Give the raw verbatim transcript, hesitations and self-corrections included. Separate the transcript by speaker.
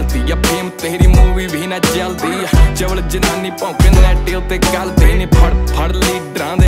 Speaker 1: चलती आ फेम तेरी मूवी भी ना चलती चवल जनानी भौंके नैट उत्ते गलती नी फड़ फड़ लीडरां दे